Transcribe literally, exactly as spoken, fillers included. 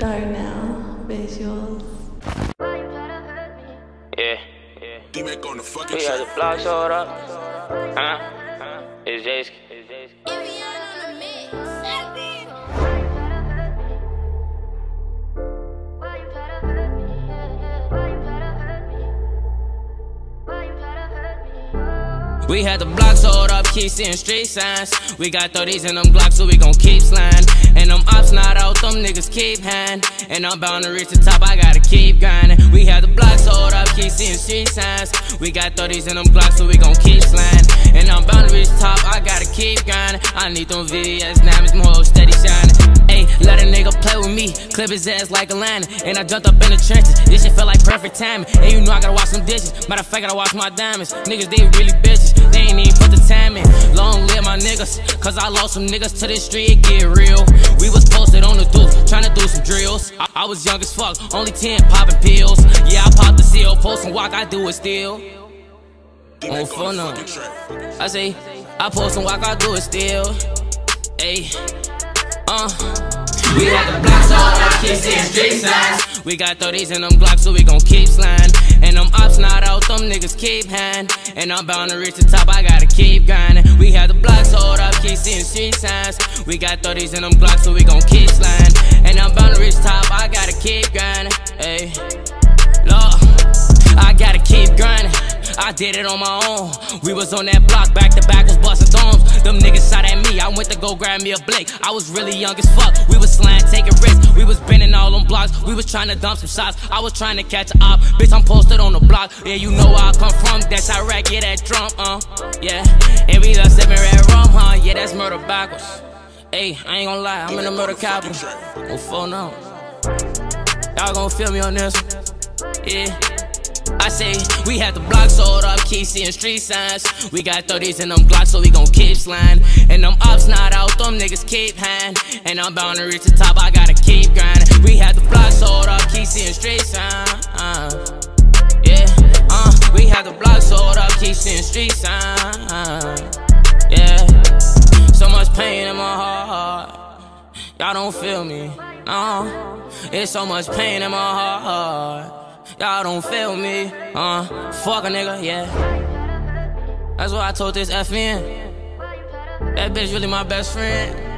Start now, visuals. Yeah, yeah. D-Mac on the fucking we had the block showed up. Huh? Huh? It's Jace. It's Jace. We had the block sold up, keep seeing street signs. We got thirties in them Glocks, so we gon' keep sliding. And them ops not out, them niggas keep hand. And I'm bound to reach the top, I gotta keep grinding. We had the block sold up, keep seeing street signs. We got thirties in them Glocks, so we gon' keep sliding. And I'm bound to reach the top, I gotta keep grinding. I need them V S diamonds, more steady shining. Ayy, let a nigga play with me, clip his ass like a lion. And I jumped up in the trenches, this shit felt like perfect timing. And you know I gotta wash some dishes, matter of fact I gotta wash my diamonds. Niggas, they really bitches, they ain't even put the time in. Long live my niggas, cause I lost some niggas to the street, it get real. We was posted on the deuce, tryna do some drills. I, I was young as fuck, only ten popping pills. Yeah, I popped the seal, post and walk, I do it still. On phone no. I say, I post and walk, I do it still. Ayy, uh we had the blocks all up, keep seeing street signs. We got thirties in them Glocks, so we gon' keep sliding. And them ops not out, them niggas keep hand. And I'm bound to reach the top, I gotta keep grinding. We had the blocks hold up, keep seeing street signs. We got thirties in them Glocks, so we gon' keep sliding. And I'm bound to reach the top, I gotta keep grinding. Ayy, Lord, I gotta keep grinding. I did it on my own. We was on that block, back to back was bustin' domes. Them niggas shot at me, I went to go grab me a blick. I was really young as fuck, we was slaying, taking risks. We was bending all them blocks, we was trying to dump some shots. I was trying to catch a op, bitch I'm posted on the block. Yeah, you know where I come from, that's Iraq, yeah that drum, uh yeah, and we love sippin' red rum, huh, yeah that's murder backwards. Ayy, I ain't gon' lie, I'm in the murder cabin. Oh, phone no. Y'all gon' feel me on this one, yeah. I say, we had the block sold up, keep seeing street signs. We got thirties in them Glocks, so we gon' keep sliding. And them ops not out, them niggas keep hand. And I'm bound to reach the top, I gotta keep grinding. We had the block sold up, keep seeing street signs. Uh, yeah, uh, we had the block sold up, keep seeing street signs. Yeah, so much pain in my heart, y'all don't feel me, no. It's so much pain in my heart, y'all don't feel me, uh, fuck a nigga, yeah. That's what I told this F N. That bitch really my best friend.